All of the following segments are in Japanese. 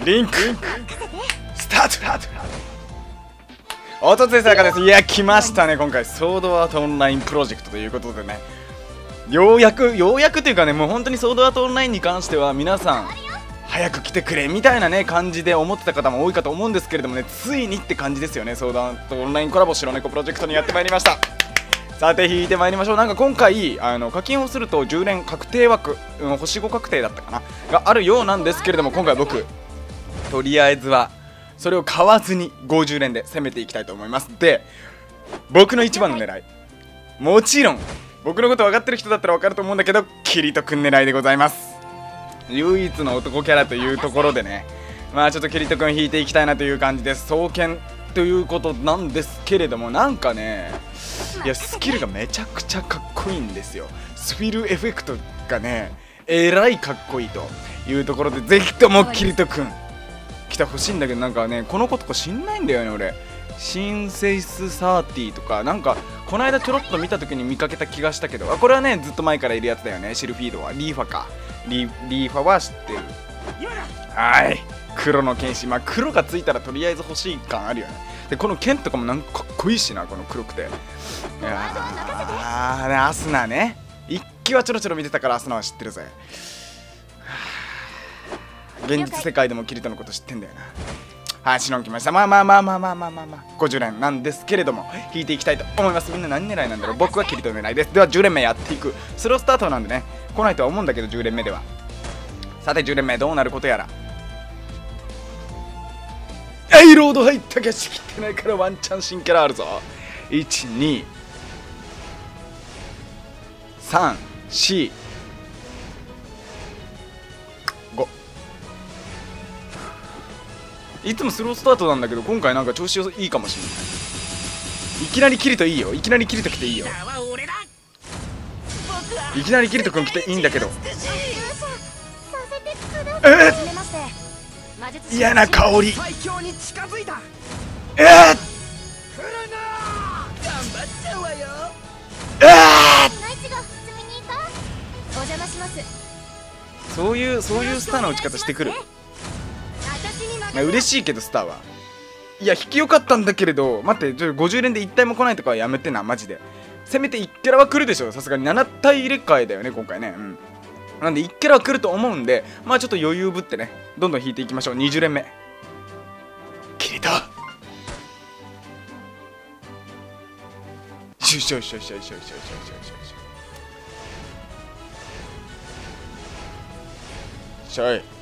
リンクスタート。おとついさやかです。いや、来ましたね。今回ソードアートオンラインプロジェクトということでね、ようやくというかね、もう本当にソードアートオンラインに関しては皆さん早く来てくれみたいなね感じで思ってた方も多いかと思うんですけれどもね、ついにって感じですよね。ソードアートオンラインコラボ白猫プロジェクトにやってまいりました。さて引いてまいりましょう。なんか今回課金をすると10連確定枠、星5確定だったかながあるようなんですけれども、今回僕とりあえずはそれを買わずに50連で攻めていきたいと思います。で、僕の一番の狙い、もちろん僕のこと分かってる人だったら分かると思うんだけど、キリトくん狙いでございます。唯一の男キャラというところでね、まあちょっとキリトくん引いていきたいなという感じです。双剣ということなんですけれども、なんかね、いやスキルがめちゃくちゃかっこいいんですよ。スフィルエフェクトがねえらいかっこいいというところで、ぜひともキリトくん来てほしいんだけど、なんかねこの子とか知んないんだよね俺。シンセイス30とかなんかこの間ちょろっと見た時に見かけた気がしたけど、これはねずっと前からいるやつだよね。シルフィードはリーファか、リーファは知ってる。はい、黒の剣士、まあ黒がついたらとりあえず欲しい感あるよね。でこの剣とかもなんかかっこいいしな、この黒くて。いやーね、アスナね、一期はちょろちょろ見てたからアスナは知ってるぜ。現実世界でもキリトのこと知ってんだよな。はい、シノン来ました。まあ50連なんですけれども、引いていきたいと思います。みんな何狙いなんだろう。僕はキリト狙いです。では10連目やっていく。スロースタートなんでね来ないとは思うんだけど、10連目では。さて10連目どうなることやら。ロード入ったけしきってないからワンチャン新キャラあるぞ。1、2、3、4、5。いつもスロースタートなんだけど、今回なんか調子いいかもしれない。いきなりキリトいいよ。いきなりキリト来ていいよ。いきなりキリトくん来ていいんだけど、嫌な香り。そういうスターの打ち方してくる。嬉しいけどスターは。いや引きよかったんだけれど、待って、50連で1体も来ないとかはやめてな、マジで。せめて1キャラは来るでしょ、さすがに。7体入れ替えだよね今回ね。なんで1キャラは来ると思うんで、まあちょっと余裕ぶってねどんどん引いていきましょう。20連目キリト。しょいしょいしょいしょいしょいしょいしょいしょいしょい。しょい。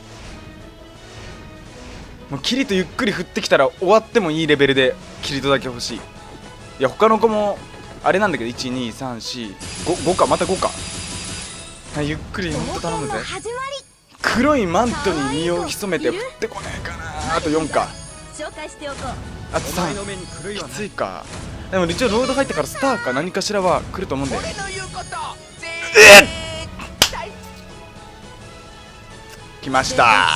もうキリトゆっくり振ってきたら終わってもいいレベルでキリトだけ欲しい。いや他の子もあれなんだけど、12345か、また5か。ゆっくりほんと頼むぜ。黒いマントに身を潜めて降ってこねえかな。あと4か、あと3。きついか。でも一応ロード入ってからスターか何かしらは来ると思うんだよね。来ました。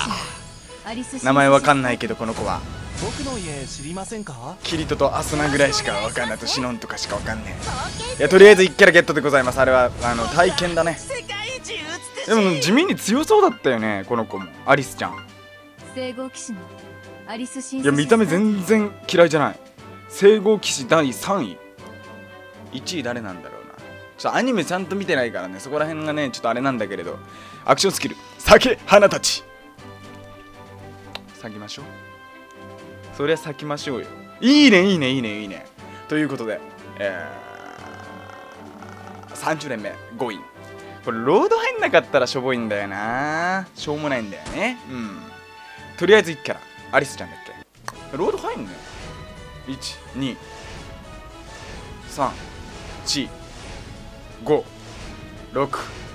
名前わかんないけどこの子は僕の家知りませんか？ キリトとアスナぐらいしかわかんないと、シノンとかしかわかんねえ。いやとりあえず1キャラゲットでございます。あれは体験だね。でも地味に強そうだったよねこの子も。アリスちゃん、いや見た目全然嫌いじゃない。聖号騎士第3位。1位誰なんだろうな。ちょっとアニメちゃんと見てないからね、そこら辺がねちょっとあれなんだけれど。アクションスキル酒花たち咲きましょう。そりゃ咲きましょうよ。いいねいいねいいねいいね。ということで、30連目5位。これロード入んなかったらしょぼいんだよな。しょうもないんだよね。とりあえず1キャラアリスちゃんだっけ。ロード入んね。1、2、3、4、5、6、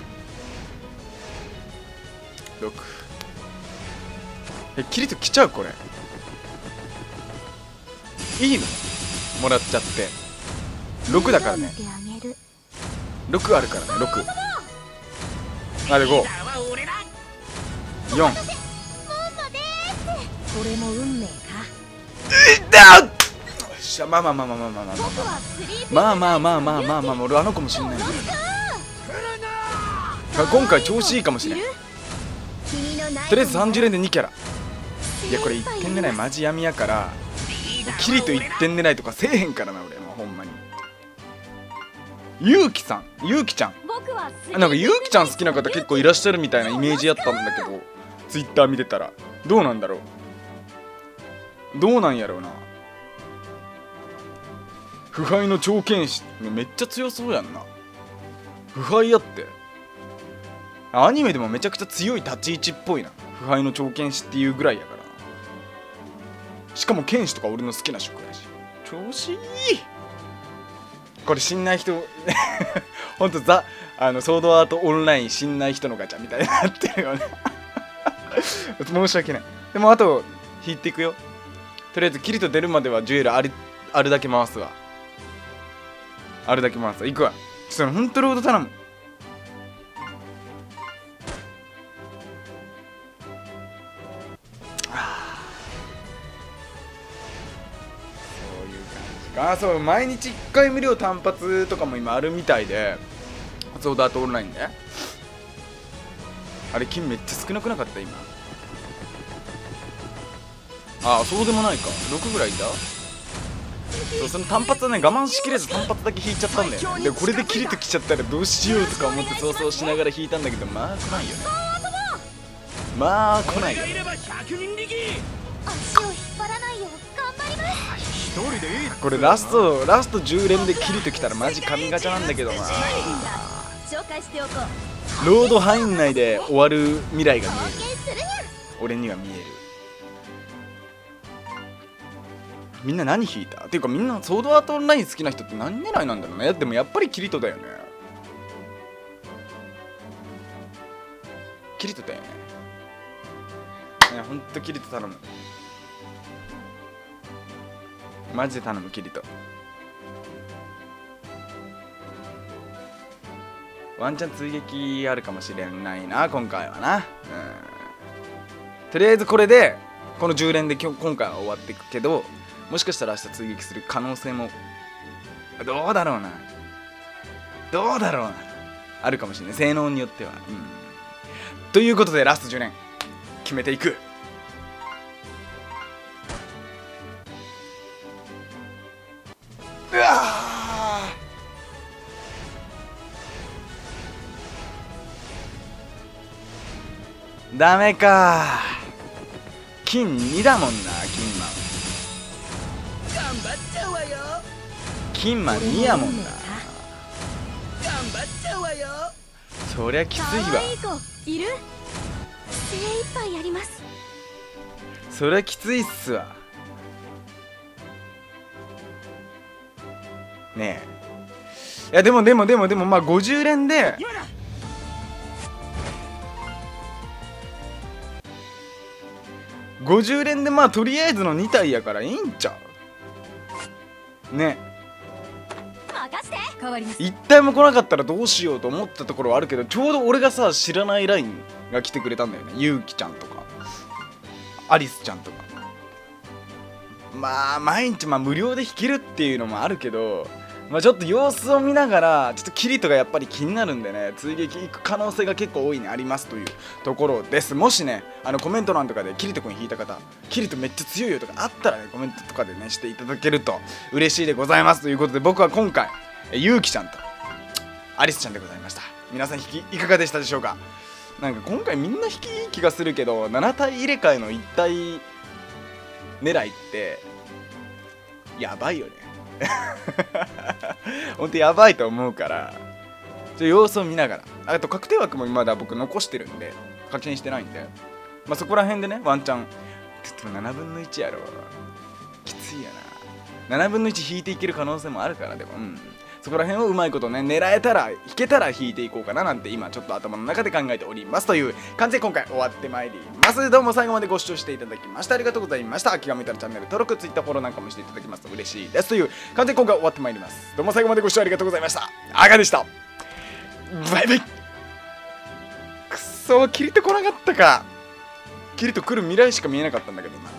キリト来ちゃうこれ。いいのもらっちゃって。6だからね。6あるからね。6あれ5、4。 これも運命か。 まあ俺あの子もしんないんだよ。今回調子いいかもしれん。とりあえず30連で2キャラいやこれ1点狙いマジ闇やから、キリト1点狙いとかせえへんからな俺はほんまに。ゆうきちゃんなんかゆうきちゃん好きな方結構いらっしゃるみたいなイメージやったんだけど、ツイッター見てたらどうなんだろう、どうなんやろうな。腐敗の超剣士めっちゃ強そうやんな。腐敗やってアニメでもめちゃくちゃ強い立ち位置っぽいな。腐敗の超剣士っていうぐらいやからな。しかも剣士とか俺の好きな職やし調子いい。これ知んない人ほんとソードアートオンライン知んない人のガチャみたいになってるよね申し訳ない。でもあと引いていくよ。とりあえずキリト出るまではジュエルあるだけ回すわ。あるだけ回すわ。いくわ。ちょっとほんとロード頼む。そう毎日1回無料単発とかも今あるみたいで、ソードアートオンラインであれ金めっちゃ少なくなかった今。そうでもないか、6ぐらいいた。その単発はね我慢しきれず単発だけ引いちゃったんだよね。でこれでキリト来ちゃったらどうしようとか思って想像しながら引いたんだけど、まあ来ないよね。まあ来ないよね。これラスト10連でキリト来たらマジ神ガチャなんだけどな。ロード範囲内で終わる未来が見える。俺には見える。みんな何引いたっていうか、みんなソードアートオンライン好きな人って何狙いなんだろうね。でもやっぱりキリトだよね。キリトだよね。いやほんとキリト頼む。マジで頼むキリト。ワンチャン追撃あるかもしれないな今回はな。とりあえずこれでこの10連で今回は終わっていくけど、もしかしたら明日追撃する可能性もどうだろうなあるかもしれない、性能によっては。ということでラスト10連決めていく。うわダメか。金2だもんな。金マン2やもんな。そりゃきついわ。そりゃきついっすわねえ。いやでもまあ50連でまあとりあえずの2体やからいいんちゃうね。1体も来なかったらどうしようと思ったところはあるけど、ちょうど俺がさ知らないラインが来てくれたんだよね。ゆうきちゃんとかアリスちゃんとか。まあ毎日無料で弾けるっていうのもあるけど、ちょっと様子を見ながらちょっとキリトがやっぱり気になるんでね、追撃行く可能性が結構大いにありますというところです。もしねコメント欄とかでキリト君引いた方、キリトめっちゃ強いよとかあったらねコメントとかでねしていただけると嬉しいでございますということで、僕は今回ゆうきちゃんとアリスちゃんでございました。皆さん引きいかがでしたでしょうか。なんか今回みんな引きいい気がするけど、7体入れ替えの1体狙いってやばいよねほんとやばいと思うから、様子を見ながら。あと確定枠もまだ僕残してるんで課金してないんで、そこら辺でねワンチャンちょっと7分の1やろ、きついやな。7分の1引いていける可能性もあるから。でもそこら辺をうまいことね狙えたら引けたら引いていこうかななんて今ちょっと頭の中で考えておりますという感じで今回終わってまいります。どうも最後までご視聴していただきましてありがとうございました。気が向いたらチャンネル登録、Twitter フォローなんかもしていただきますと嬉しいですという感じで今回終わってまいります。どうも最後までご視聴ありがとうございました。あがでした。バイバイ。くそー、キリト来なかったか。キリト来る未来しか見えなかったんだけどな。